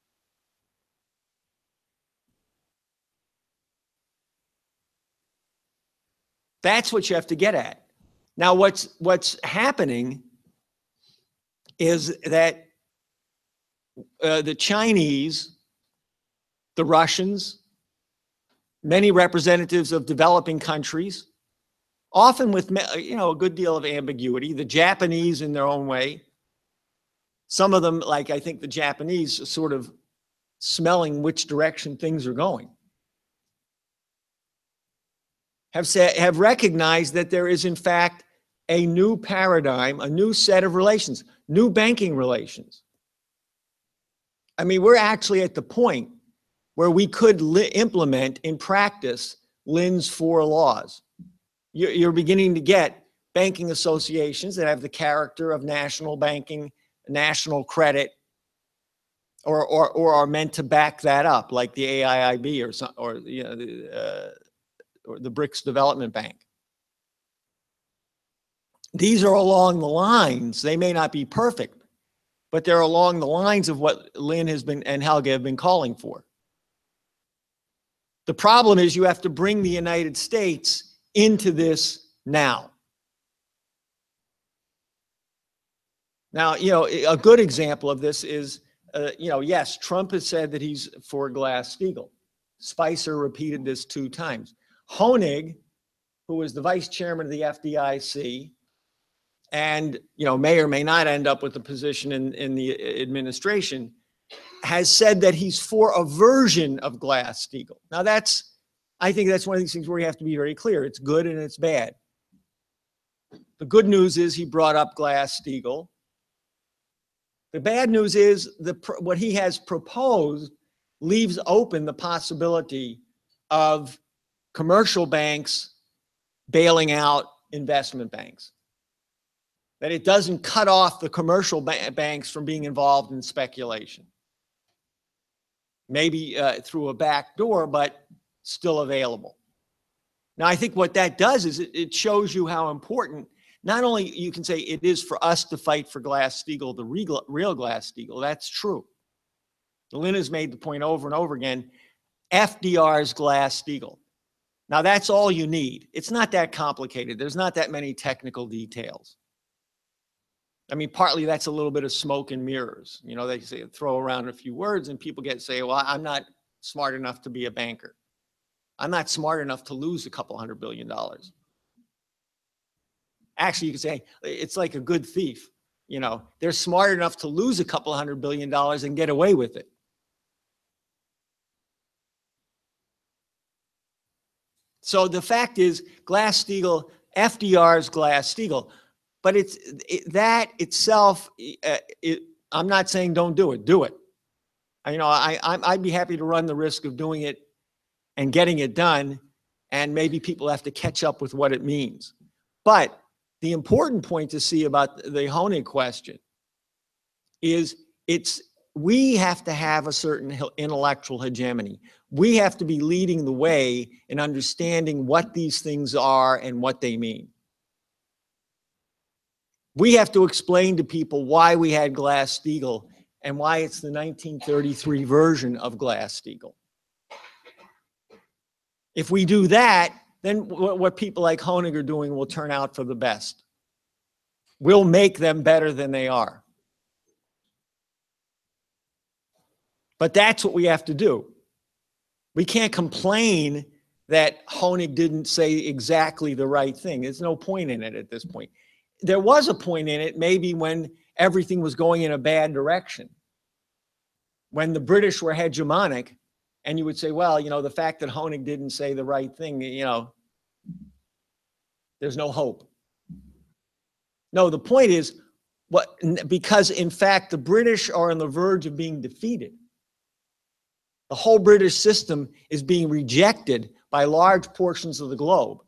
That's what you have to get at. Now, what's happening is that the Chinese, the Russians, many representatives of developing countries, often with, you know, a good deal of ambiguity, the Japanese in their own way, some of them, like I think the Japanese, are sort of smelling which direction things are going, have recognized that there is in fact a new paradigm, a new set of relations, new banking relations. I mean, we're actually at the point where we could implement in practice Lin's 4 laws. You're beginning to get banking associations that have the character of national banking, national credit, or are meant to back that up, like the AIIB or you know, or the BRICS Development Bank. These are along the lines, they may not be perfect, but they're along the lines of what Lin has been and Helge have been calling for. The problem is you have to bring the United States into this now. Now, you know, a good example of this is, you know, yes, Trump has said that he's for Glass-Steagall. Spicer repeated this 2 times. Honig, who was the vice chairman of the FDIC, and, you know, may or may not end up with a position in the administration, has said that he's for a version of Glass-Steagall. Now I think that's one of these things where you have to be very clear. It's good and it's bad. The good news is he brought up Glass-Steagall. The bad news is what he has proposed leaves open the possibility of commercial banks bailing out investment banks. That it doesn't cut off the commercial banks from being involved in speculation. Maybe through a back door, but still available. Now, I think what that does is it shows you how important, not only you can say it is for us to fight for Glass-Steagall, the real Glass-Steagall, that's true. Lin has made the point over and over again, FDR's Glass-Steagall. Now, that's all you need. It's not that complicated. There's not that many technical details. I mean, partly that's a little bit of smoke and mirrors. You know, they say throw around a few words and people say, well, I'm not smart enough to be a banker. I'm not smart enough to lose a couple $100 billion. Actually, you could say it's like a good thief. You know, they're smart enough to lose a couple $100 billion and get away with it. So the fact is, Glass-Steagall, FDR's Glass-Steagall. But that itself, I'm not saying don't do it. Do it. You know, I'd be happy to run the risk of doing it and getting it done, and maybe people have to catch up with what it means. But the important point to see about the Honig question is we have to have a certain intellectual hegemony. We have to be leading the way in understanding what these things are and what they mean. We have to explain to people why we had Glass-Steagall and why it's the 1933 version of Glass-Steagall. If we do that, then what people like Honig are doing will turn out for the best. We'll make them better than they are. But that's what we have to do. We can't complain that Honig didn't say exactly the right thing. There's no point in it at this point. There was a point in it maybe when everything was going in a bad direction. When the British were hegemonic, and you would say, well, you know, the fact that Honig didn't say the right thing, you know, there's no hope. No, the point is, because in fact, the British are on the verge of being defeated. The whole British system is being rejected by large portions of the globe.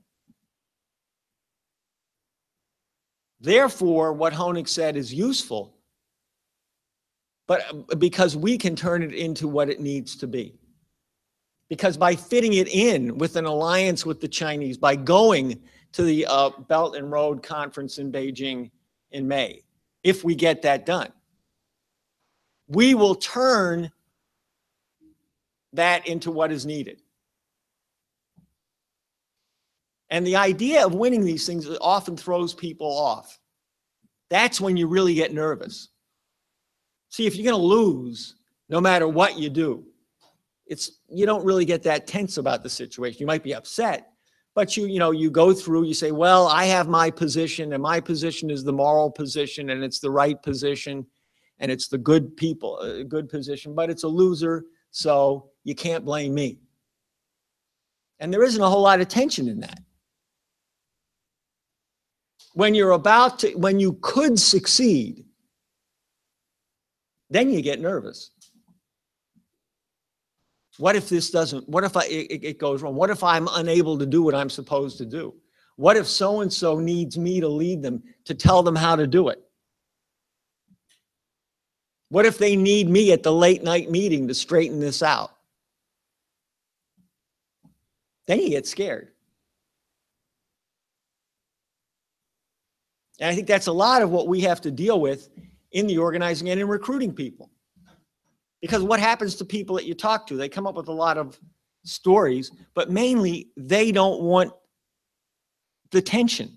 Therefore, what Honig said is useful, but because we can turn it into what it needs to be. Because by fitting it in with an alliance with the Chinese, by going to the Belt and Road Conference in Beijing in May, if we get that done, we will turn that into what is needed. And the idea of winning these things often throws people off. That's when you really get nervous. See, if you're going to lose, no matter what you do, you don't really get that tense about the situation. You might be upset, but you go through, you say, well, I have my position, and my position is the moral position, and it's the right position, and it's the good position, but it's a loser, so you can't blame me. And there isn't a whole lot of tension in that. When you could succeed, then you get nervous. What if this doesn't, what if it goes wrong? What if I'm unable to do what I'm supposed to do? What if so-and-so needs me to lead them, to tell them how to do it? What if they need me at the late night meeting to straighten this out? Then you get scared. And I think that's a lot of what we have to deal with in the organizing and in recruiting people. Because what happens to people that you talk to? They come up with a lot of stories, but mainly they don't want the tension.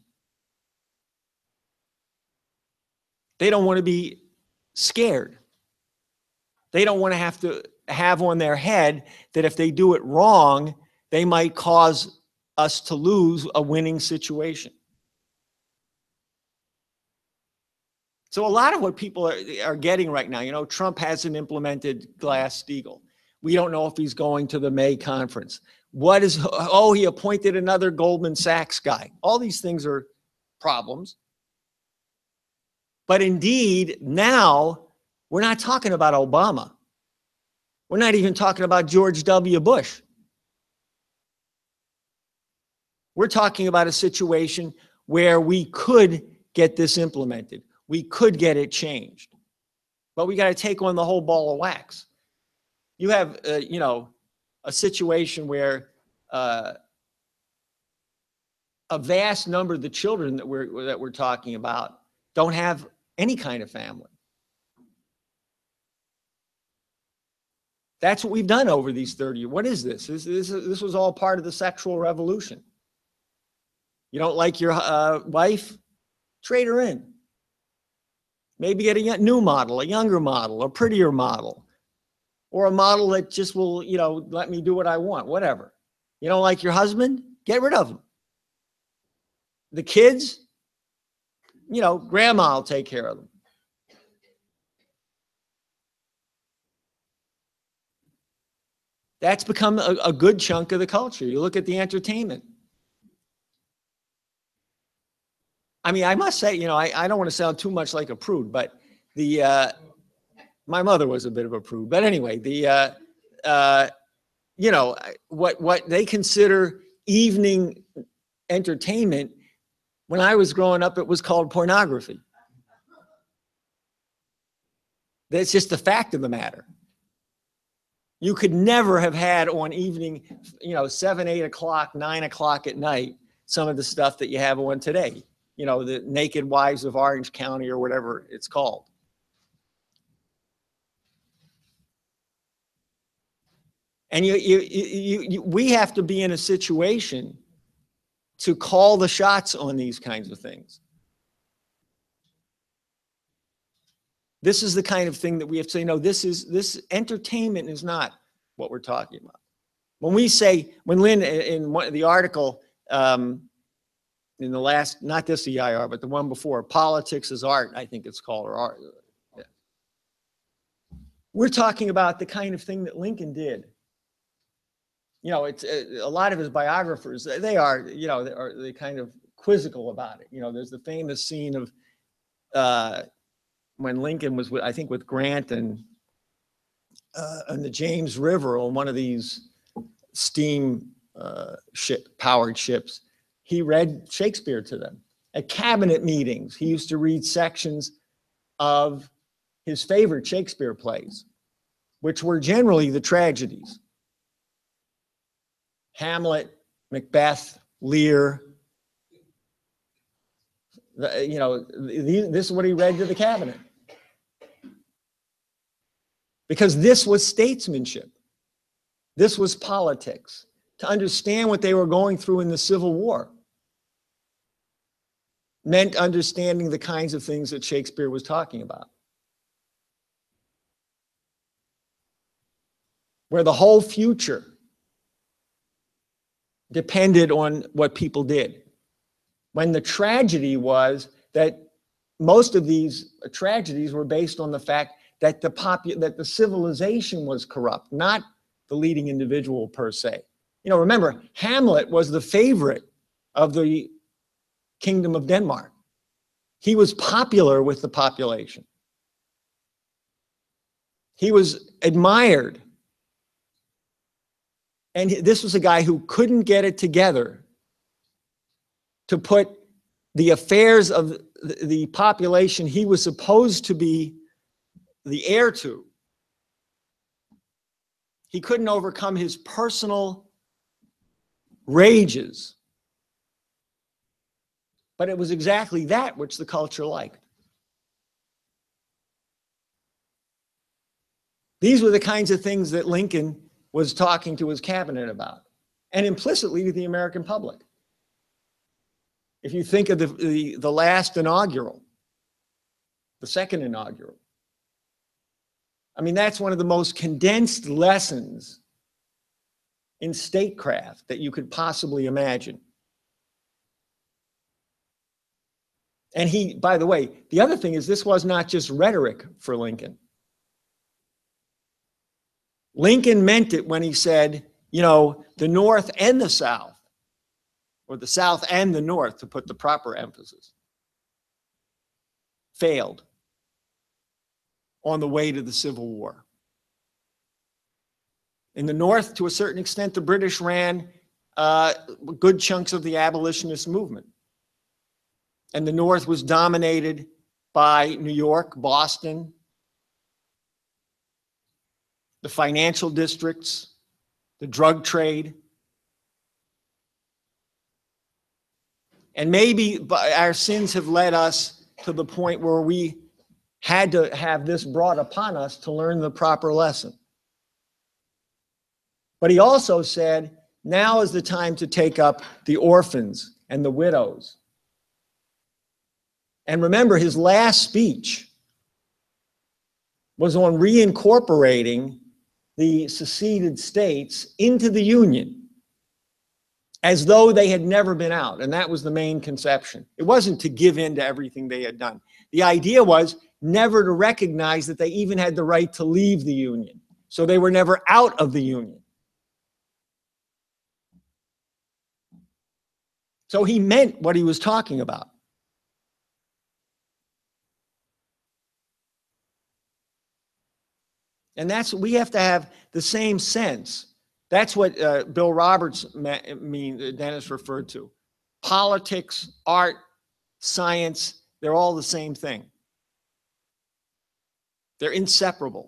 They don't want to be scared. They don't want to have on their head that if they do it wrong, they might cause us to lose a winning situation. So a lot of what people are getting right now, Trump hasn't implemented Glass-Steagall. We don't know if he's going to the May conference. He appointed another Goldman Sachs guy. All these things are problems. But indeed, now we're not talking about Obama. We're not even talking about George W. Bush. We're talking about a situation where we could get this implemented. We could get it changed, but we got to take on the whole ball of wax. You have, a situation where a vast number of the children that we're talking about don't have any kind of family. That's what we've done over these 30 years. What is this? This was all part of the sexual revolution. You don't like your wife? Trade her in. Maybe get a new model, a younger model, a prettier model, or a model that just will, let me do what I want, whatever. You don't like your husband? Get rid of him. The kids, grandma will take care of them. That's become a good chunk of the culture. You look at the entertainment. I mean, I must say, I don't want to sound too much like a prude, but my mother was a bit of a prude. But anyway, what they consider evening entertainment, when I was growing up, it was called pornography. That's just the fact of the matter. You could never have had on evening, 7, 8 o'clock, 9 o'clock at night, some of the stuff that you have on today. The Naked Wives of Orange County or whatever it's called. And we have to be in a situation to call the shots on these kinds of things. This is the kind of thing that we have to say, no, this entertainment is not what we're talking about. When we say, when Lynn, in the article, in the last, not this EIR, but the one before, Politics is Art, I think it's called, or art. Yeah. We're talking about the kind of thing that Lincoln did. You know, it's a lot of his biographers, they are, you know, they kind of quizzical about it. You know, there's the famous scene of when Lincoln was, I think, with Grant and the James River on one of these steam powered ships. He read Shakespeare to them. At cabinet meetings, he used to read sections of his favorite Shakespeare plays, which were generally the tragedies. Hamlet, Macbeth, Lear. You know, this is what he read to the cabinet. Because this was statesmanship. This was politics. To understand what they were going through in the Civil War meant understanding the kinds of things that Shakespeare was talking about. Where the whole future depended on what people did. When the tragedy was that most of these tragedies were based on the fact that the civilization was corrupt, not the leading individual per se. You know, remember, Hamlet was the favorite of the Kingdom of Denmark. He was popular with the population. He was admired. And this was a guy who couldn't get it together to put the affairs of the population he was supposed to be the heir to. He couldn't overcome his personal rages. But it was exactly that which the culture liked. These were the kinds of things that Lincoln was talking to his cabinet about, and implicitly to the American public. If you think of the last inaugural, the second inaugural, I mean, that's one of the most condensed lessons in statecraft that you could possibly imagine. And he, by the way, the other thing is this was not just rhetoric for Lincoln. Lincoln meant it when he said, you know, the North and the South, or the South and the North, to put the proper emphasis, failed on the way to the Civil War. In the North, to a certain extent, the British ran good chunks of the abolitionist movement. And the North was dominated by New York, Boston, the financial districts, the drug trade. And maybe our sins have led us to the point where we had to have this brought upon us to learn the proper lesson. But he also said, now is the time to take up the orphans and the widows. And remember, his last speech was on reincorporating the seceded states into the Union as though they had never been out. And that was the main conception. It wasn't to give in to everything they had done. The idea was never to recognize that they even had the right to leave the Union. So they were never out of the Union. So he meant what he was talking about. And that's, we have to have the same sense. That's what Bill Roberts Dennis referred to. Politics, art, science, they're all the same thing. They're inseparable.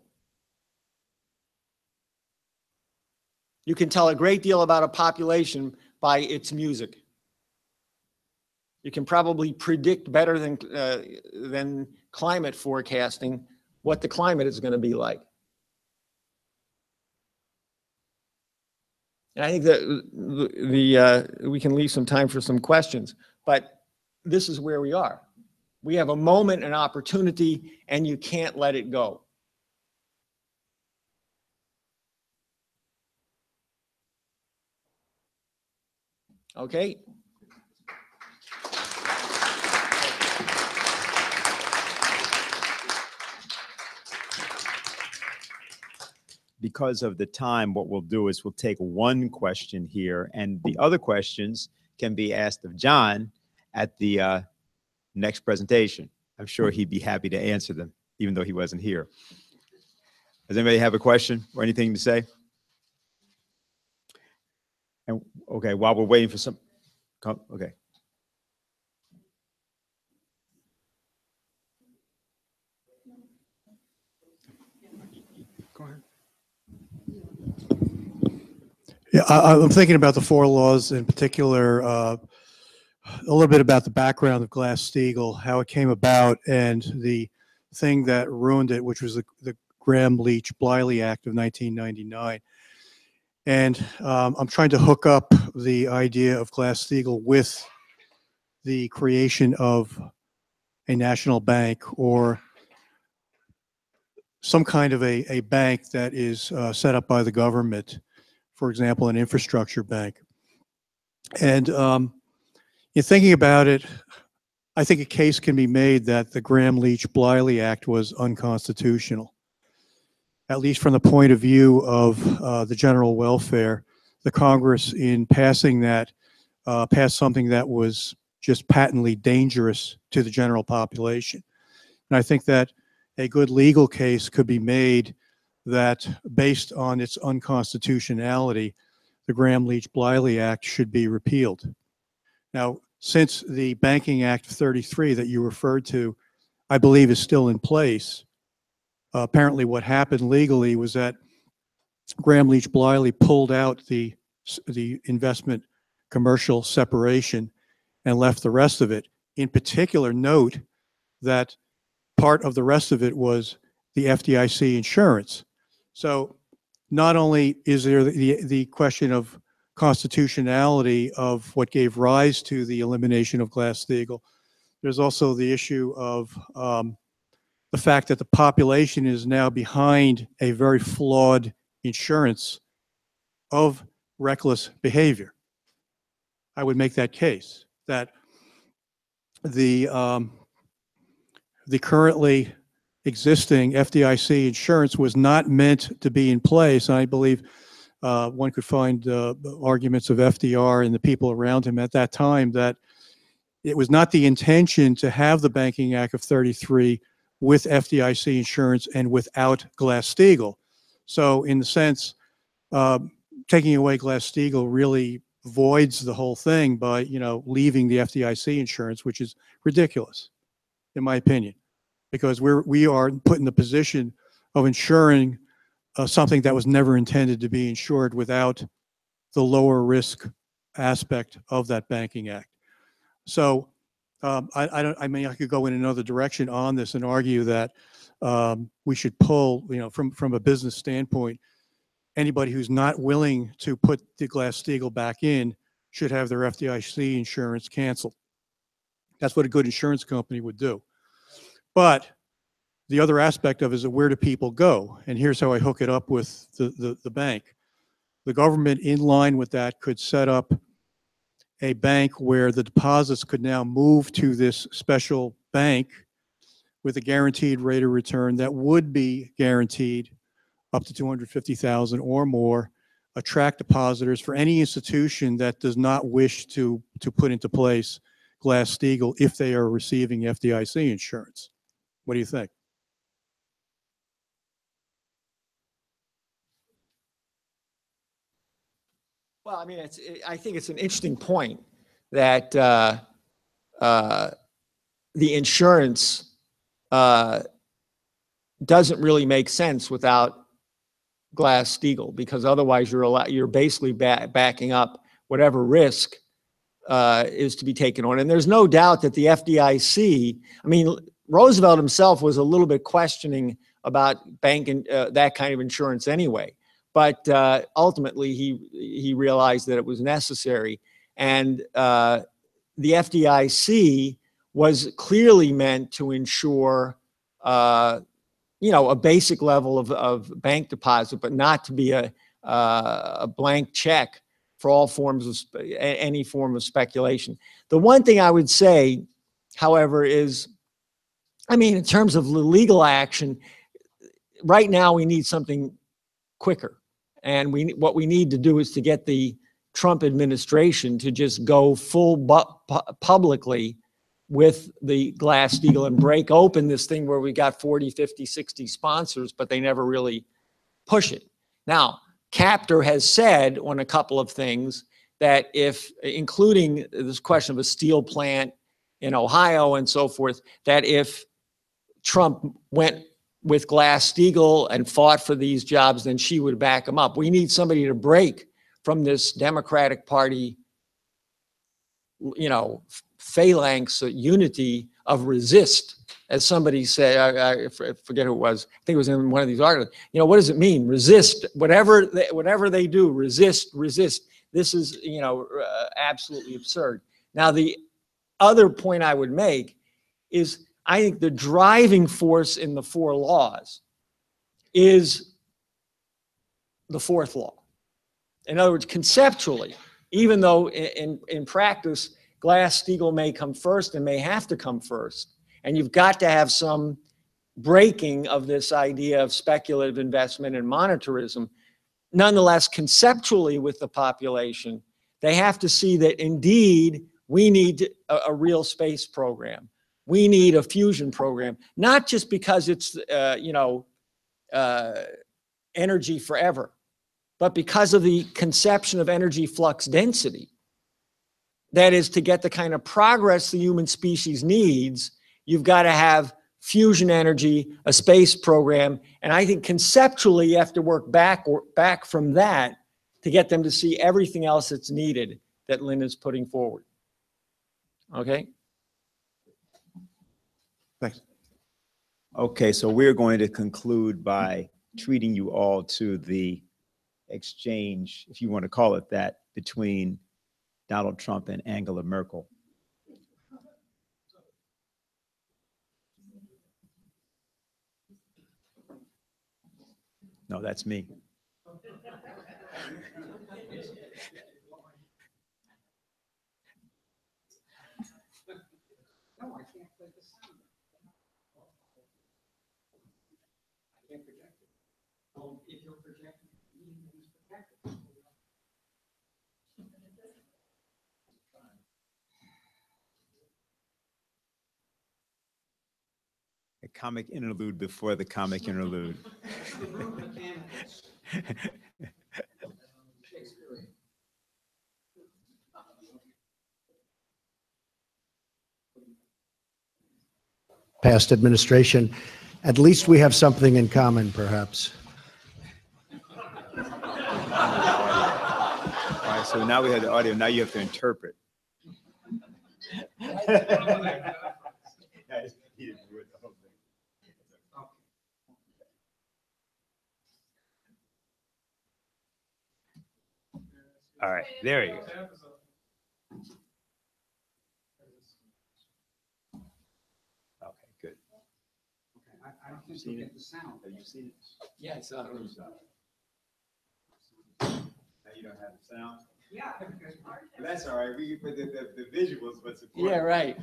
You can tell a great deal about a population by its music. You can probably predict better than climate forecasting what the climate is going to be like. And I think that we can leave some time for some questions, but this is where we are. We have a moment, an opportunity, and you can't let it go. Okay? Because of the time, what we'll do is we'll take one question here, and the other questions can be asked of John at the next presentation. I'm sure he'd be happy to answer them, even though he wasn't here. Does anybody have a question or anything to say? And okay, while we're waiting for some, okay. Go ahead. Yeah, I'm thinking about the 4 laws in particular, a little bit about the background of Glass-Steagall, how it came about, and the thing that ruined it, which was the Gramm-Leach-Bliley Act of 1999. And I'm trying to hook up the idea of Glass-Steagall with the creation of a national bank or some kind of a bank that is set up by the government, for example, an infrastructure bank. And in thinking about it, I think a case can be made that the Gramm-Leach-Bliley Act was unconstitutional, at least from the point of view of the general welfare. The Congress, in passing that, passed something that was just patently dangerous to the general population. And I think that a good legal case could be made that, based on its unconstitutionality, the Gramm-Leach-Bliley Act should be repealed. Now, since the Banking Act of 33 that you referred to, I believe, is still in place, apparently what happened legally was that Gramm-Leach-Bliley pulled out the investment commercial separation and left the rest of it. In particular, note that part of the rest of it was the FDIC insurance. So not only is there the question of constitutionality of what gave rise to the elimination of Glass-Steagall, there's also the issue of the fact that the population is now behind a very flawed insurance of reckless behavior. I would make that case that the currently existing FDIC insurance was not meant to be in place. I believe one could find arguments of FDR and the people around him at that time that it was not the intention to have the Banking Act of 33 with FDIC insurance and without Glass-Steagall. So in the sense, taking away Glass-Steagall really voids the whole thing by, leaving the FDIC insurance, which is ridiculous, in my opinion, because we are put in the position of insuring something that was never intended to be insured without the lower risk aspect of that Banking Act. So I mean, I could go in another direction on this and argue that we should pull, from a business standpoint, anybody who's not willing to put the Glass-Steagall back in should have their FDIC insurance canceled. That's what a good insurance company would do. But the other aspect of it is where do people go? And here's how I hook it up with the bank. The government, in line with that, could set up a bank where the deposits could now move to this special bank with a guaranteed rate of return that would be guaranteed up to $250,000 or more, attract depositors for any institution that does not wish to put into place Glass-Steagall if they are receiving FDIC insurance. What do you think? Well, I mean, I think it's an interesting point that the insurance doesn't really make sense without Glass-Steagall, because otherwise you're basically backing up whatever risk is to be taken on. And there's no doubt that the FDIC, I mean, Roosevelt himself was a little bit questioning about banking that kind of insurance anyway. But ultimately, he realized that it was necessary. And the FDIC was clearly meant to ensure, a basic level of bank deposit, but not to be a blank check for all forms of any form of speculation. The one thing I would say, however, is, in terms of legal action, right now we need something quicker. And what we need to do is to get the Trump administration to just go full publicly with the Glass-Steagall and break open this thing where we got 40, 50, 60 sponsors, but they never really push it. Now, Captor has said on a couple of things that including this question of a steel plant in Ohio and so forth, that if Trump went with Glass-Steagall and fought for these jobs, then she would back him up. We need somebody to break from this Democratic Party, phalanx unity of resist, as somebody said. I forget who it was. I think it was in one of these articles. What does it mean? Resist, whatever they do, resist. This is, absolutely absurd. Now, the other point I would make is I think the driving force in the 4 laws is the 4th law. In other words, conceptually, even though in practice, Glass-Steagall may come first and may have to come first, and you've got to have some breaking of this idea of speculative investment and monetarism. Nonetheless, conceptually with the population, they have to see that indeed we need a real space program. We need a fusion program, not just because it's, energy forever, but because of the conception of energy flux density. That is, to get the kind of progress the human species needs, you've got to have fusion energy, a space program. And I think conceptually you have to work back from that to get them to see everything else that's needed that Lynn is putting forward. Okay? Thanks. Okay, so we're going to conclude by treating you all to the exchange, if you want to call it that, between Donald Trump and Angela Merkel. No, that's me. A comic interlude before the comic interlude. Past administration, at least we have something in common, perhaps. All right, so now we have the audio. Now you have to interpret. All right, there you go. Okay, good. I don't think you get the sound. Have you seen it? Yeah, it's not. Now you don't have the sound? Yeah, because Well, that's all right. We can put the visuals, but support. Yeah, right.